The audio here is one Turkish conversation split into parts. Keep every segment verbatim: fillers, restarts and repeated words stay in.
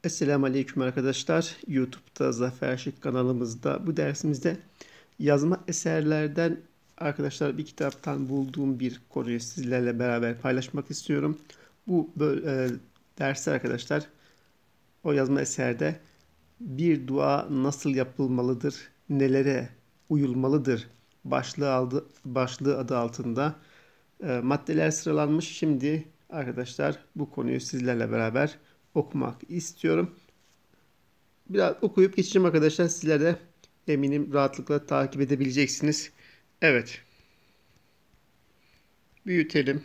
Esselamu Aleyküm arkadaşlar. YouTube'da Zafer Şık kanalımızda bu dersimizde yazma eserlerden arkadaşlar bir kitaptan bulduğum bir konuyu sizlerle beraber paylaşmak istiyorum. Bu böyle, e, derste arkadaşlar o yazma eserde bir dua nasıl yapılmalıdır, nelere uyulmalıdır başlığı aldı, başlığı adı altında e, maddeler sıralanmış. Şimdi arkadaşlar bu konuyu sizlerle beraber okumak istiyorum. Biraz okuyup geçeceğim arkadaşlar. Sizler de eminim rahatlıkla takip edebileceksiniz. Evet. Büyütelim.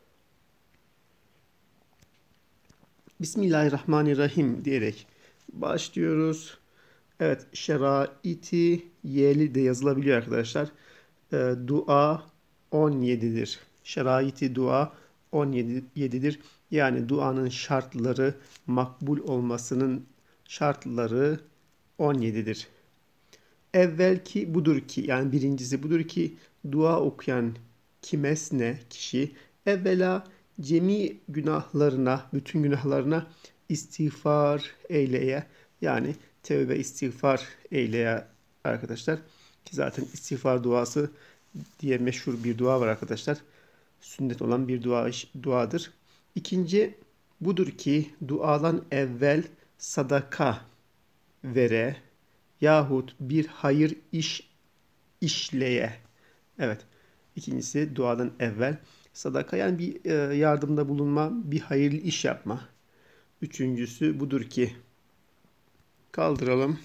Bismillahirrahmanirrahim diyerek başlıyoruz. Evet. Şeraiti yeli de yazılabiliyor arkadaşlar. E, dua on yedidir. Şeraiti dua on yedidir. Yani duanın şartları, makbul olmasının şartları on yedidir. Evvelki budur ki, yani birincisi budur ki dua okuyan kimesne kişi evvela cemi günahlarına, bütün günahlarına istiğfar eyleye, yani tevbe istiğfar eyleye arkadaşlar. Ki zaten istiğfar duası diye meşhur bir dua var arkadaşlar. Sünnet olan bir dua, duadır. İkinci budur ki duadan evvel sadaka vere yahut bir hayır iş işleye. Evet. İkincisi duadan evvel sadaka, yani bir e, yardımda bulunma, bir hayırlı iş yapma. Üçüncüsü budur ki kaldıralım.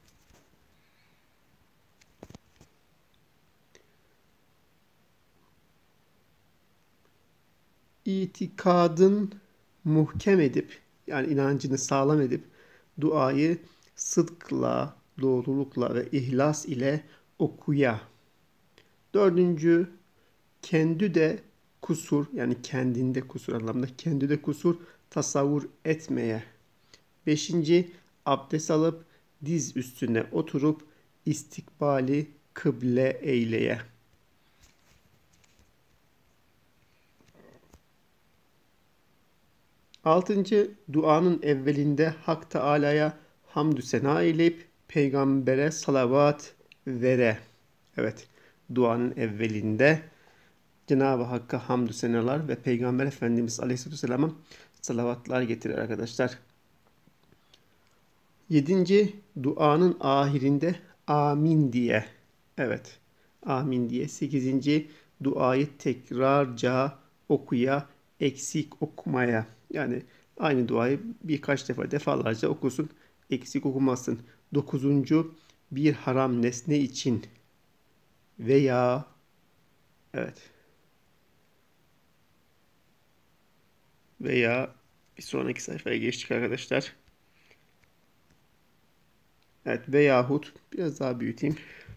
İtikadın muhkem edip, yani inancını sağlam edip duayı sıdkla, doğrulukla ve ihlas ile okuya. Dördüncü, kendi de kusur, yani kendinde kusur anlamında kendi de kusur tasavvur etmeye. Beşinci, abdest alıp diz üstüne oturup istikbali kıble eyleye. Altıncı, duanın evvelinde Hak Teâlâ'ya hamdü sena eyleyip peygambere salavat vere. Evet, duanın evvelinde Cenab-ı Hakk'a hamdü senalar ve Peygamber Efendimiz Aleyhisselatü Vesselam'a salavatlar getirir arkadaşlar. Yedinci, duanın ahirinde amin diye. Evet, amin diye. Sekizinci, duayı tekrarca okuya, eksik okumaya. Yani aynı duayı birkaç defa, defalarca okusun, eksik okumasın. Dokuzuncu, bir haram nesne için veya evet veya bir sonraki sayfaya geçtik arkadaşlar. Evet, veyahut biraz daha büyüteyim.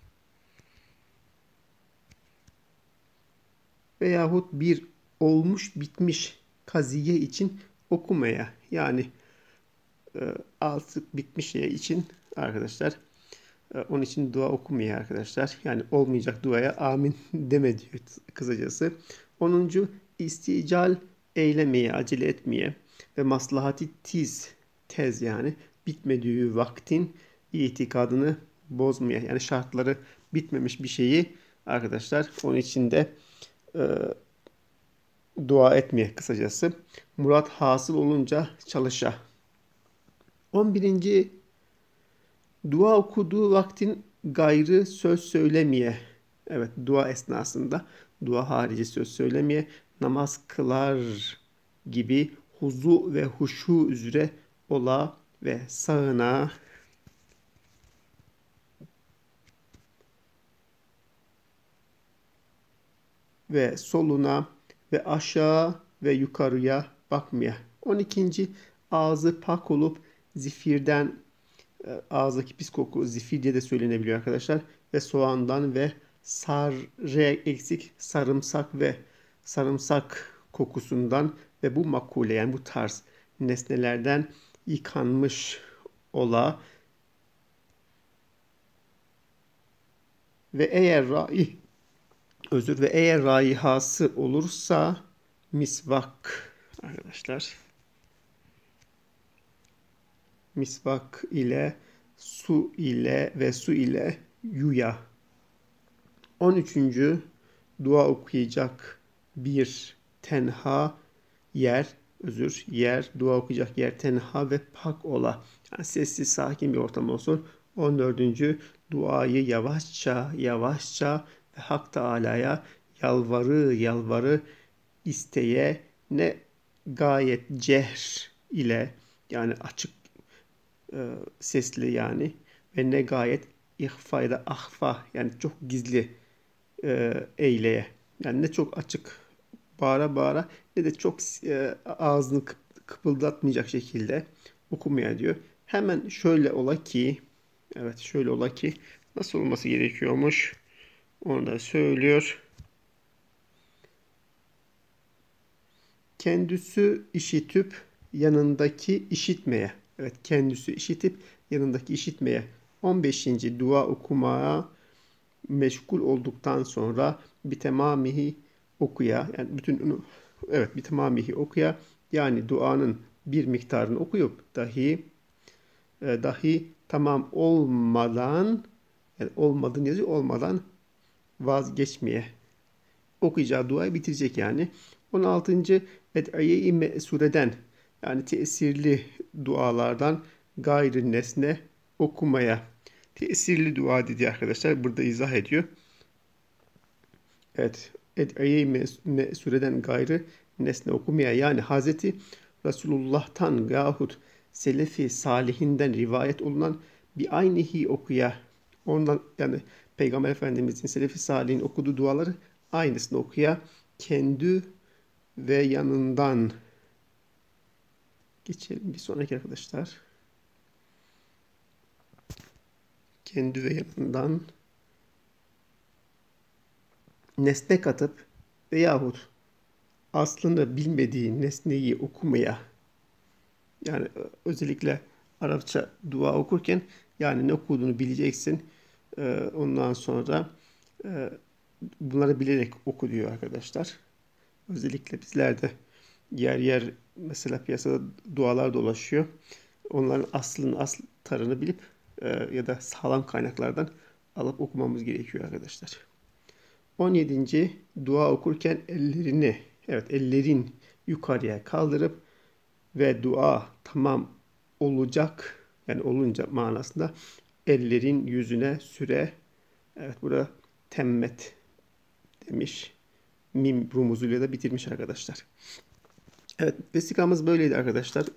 Veyahut bir olmuş bitmiş kaziye için okumaya, yani e, artık bitmiş şey için arkadaşlar e, onun için dua okumaya arkadaşlar. Yani olmayacak duaya amin deme diyor kısacası. onuncu istical eylemeye, acele etmeye ve maslahati tiz, tez yani bitmediği vaktin itikadını bozmaya, yani şartları bitmemiş bir şeyi arkadaşlar onun için de e, dua etmeye kısacası. Murat hasıl olunca çalışa. on birinci dua okuduğu vaktin gayrı söz söylemeye. Evet, dua esnasında dua harici söz söylemeye, namaz kılar gibi huzu ve huşu üzere ola ve sağına ve soluna ve aşağı ve yukarıya bakmaya. on ikinci ağzı pak olup zifirden, ağızdaki pis koku zifir diye de söylenebiliyor arkadaşlar. Ve soğandan ve sarre eksik sarımsak ve sarımsak kokusundan ve bu makule, yani bu tarz nesnelerden yıkanmış ola ve eğer rai özür ve eğer raihası olursa misvak arkadaşlar. misvak ile, su ile ve su ile yuya. on üçüncü Dua okuyacak bir tenha yer, özür, yer, dua okuyacak yer tenha ve pak ola. Yani sessiz, sakin bir ortam olsun. on dördüncü Duayı yavaşça, yavaşça ve Hak Teâlâ'ya yalvarı, yalvarı isteye ne gayet cehr ile, yani açık e, sesli yani, ve ne gayet ihfa da ahfa, yani çok gizli e, eyleye. Yani ne çok açık bağıra bağıra ne de çok e, ağzını kıp- kıpıldatmayacak şekilde okumaya diyor. Hemen şöyle ola ki, evet şöyle ola ki nasıl olması gerekiyormuş? Onu da söylüyor. Kendisi işitip yanındaki işitmeye. Evet, kendisi işitip yanındaki işitmeye. on beşinci Dua okumaya meşgul olduktan sonra bitemamihi okuya, yani bütün, evet, bitemamihi okuya, yani duanın bir miktarını okuyup dahi e, dahi tamam olmadan, yani olmadığın yazıyor, olmadan vazgeçmeye, okuyacağı duayı bitirecek yani. on altıncı Ed'iye-i me'sureden, yani tesirli dualardan gayrı nesne okumaya. Tesirli dua dedi arkadaşlar. Burada izah ediyor. Evet. Ed'iye-i me'sureden gayrı nesne okumaya, yani Hazreti Resulullah'tan yahut Selefi Salihinden rivayet olunan bir aynihi okuya. Ondan, yani Peygamber Efendimizin Selefi Salih'in okuduğu duaları aynısını okuya, kendi ve yanından. Geçelim bir sonraki arkadaşlar. Kendi ve yanından nesne katıp veyahut aslında bilmediği nesneyi okumaya, yani özellikle Arapça dua okurken yani ne okuduğunu bileceksin. Ee, ondan sonra e, bunları bilerek oku diyor arkadaşlar. Özellikle bizlerde yer yer mesela piyasada dualar dolaşıyor. Onların aslını, asl tarını bilip e, ya da sağlam kaynaklardan alıp okumamız gerekiyor arkadaşlar. on yedinci Dua okurken ellerini, evet ellerin yukarıya kaldırıp ve dua tamam olacak, yani olunca manasında ellerin yüzüne süre. Evet, burada temmet demiş. Mim rumuzuyla da bitirmiş arkadaşlar. Evet, vesikamız böyleydi arkadaşlar.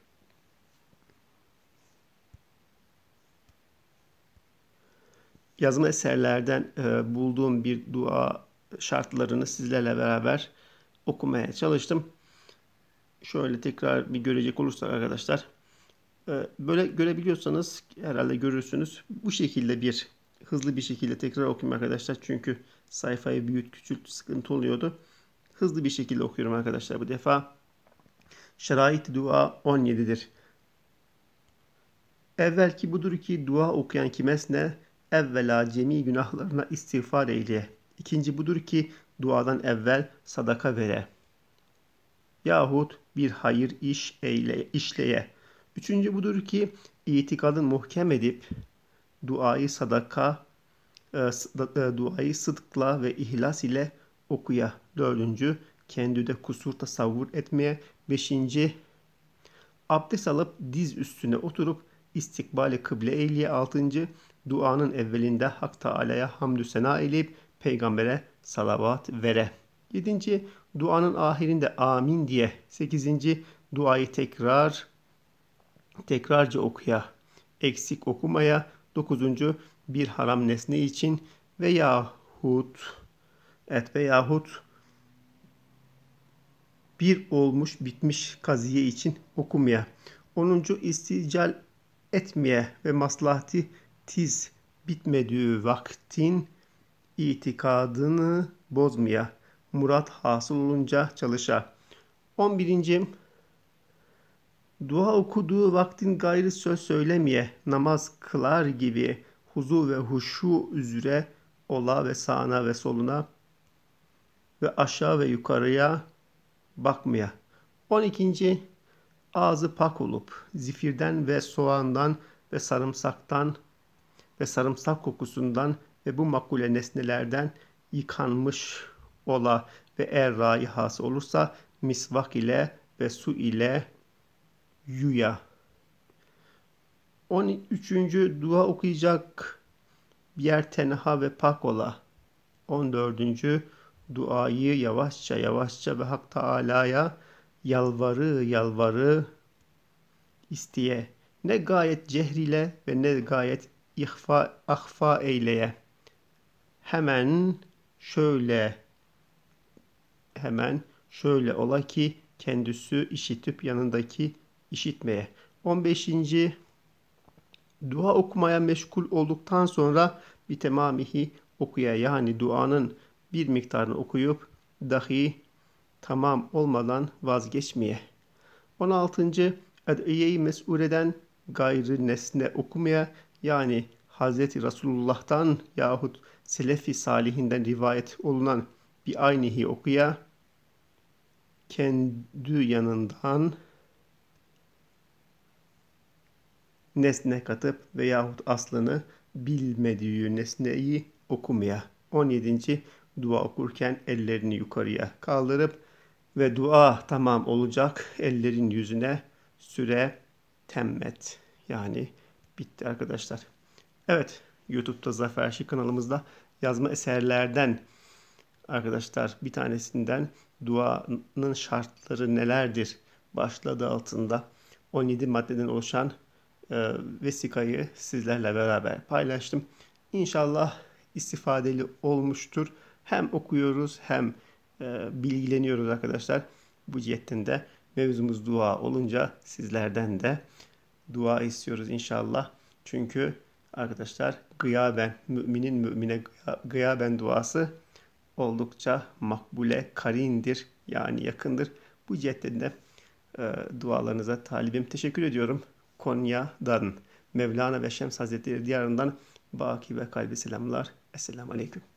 Yazma eserlerden e, bulduğum bir dua şartlarını sizlerle beraber okumaya çalıştım. Şöyle tekrar bir görecek olursak arkadaşlar. E, böyle görebiliyorsanız herhalde görürsünüz. Bu şekilde bir hızlı bir şekilde tekrar okuyayım arkadaşlar. Çünkü sayfayı büyüt küçült sıkıntı oluyordu. Hızlı bir şekilde okuyorum arkadaşlar bu defa. Şerait dua on yedidir. Evvelki budur ki dua okuyan kimesne evvela cemi günahlarına istiğfar eyle. İkinci budur ki duadan evvel sadaka vere. Yahut bir hayır iş eyle, işleye. Üçüncü budur ki itikadın muhkem edip duayı sadaka, e, e, duayı sıdkla ve ihlas ile okuya. Dördüncü, kendide kusur tasavvur etmeye. Beşinci, abdest alıp diz üstüne oturup istikbali kıble eyleye. Altıncı, duanın evvelinde Hak Teâlâ'ya hamdü sena eyleyip peygambere salavat vere. Yedinci, duanın ahirinde amin diye. Sekizinci, duayı tekrar tekrarca okuya, eksik okumaya. Dokuzuncu, bir haram nesne için veyahut et veyahut bir olmuş bitmiş kaziye için okumaya. Onuncu, istical etmeye ve maslahati tiz bitmediği vaktin itikadını bozmaya. Murat hasıl olunca çalışa. On birinci Dua okuduğu vaktin gayrı söz söylemeye, namaz kılar gibi huzu ve huşu üzere ola ve sağına ve soluna ve aşağı ve yukarıya bakmaya. on ikinci ağzı pak olup zifirden ve soğandan ve sarımsaktan ve sarımsak kokusundan ve bu makule nesnelerden yıkanmış ola ve eğer raihası olursa misvak ile ve su ile yuya. on üçüncü dua okuyacak bir yer tenha ve pak ola. on dördüncü duayı yavaşça yavaşça ve Hak Teâlâ'ya yalvarı yalvarı isteye. Ne gayet cehriyle ve ne gayet ihfa, ahfa eyleye. Hemen şöyle hemen şöyle ola ki kendisi işitip yanındaki işitmeye. on beşinci dua okumaya meşgul olduktan sonra bir temamihi okuya, yani duanın bir miktarını okuyup dahi tamam olmadan vazgeçmeye. on altıncı Ediye-i mes'uleden gayrı nesne okumaya, yani Hazreti Resulullah'tan yahut Selefi Salihinden rivayet olunan bir aynihi okuya, kendi yanından nesne katıp veyahut aslını bilmediği nesneyi okumaya. on yedinci dua okurken ellerini yukarıya kaldırıp ve dua tamam olacak ellerin yüzüne süre temmet. Yani bitti arkadaşlar. Evet, YouTube'da Zafer Şık kanalımızda yazma eserlerden arkadaşlar bir tanesinden duanın şartları nelerdir başlığı altında on yedi maddeden oluşan e, vesikayı sizlerle beraber paylaştım. İnşallah istifadeli olmuştur. Hem okuyoruz hem e, bilgileniyoruz arkadaşlar. Bu cihetten de mevzumuz dua olunca sizlerden de dua istiyoruz inşallah. Çünkü arkadaşlar gıyaben, müminin mümine gıyaben duası oldukça makbule karindir, yani yakındır. Bu cihetten de e, dualarınıza talibim. Teşekkür ediyorum. Konya'dan Mevlana ve Şems Hazretleri diyarından baki ve kalbi selamlar. Esselamu Aleyküm.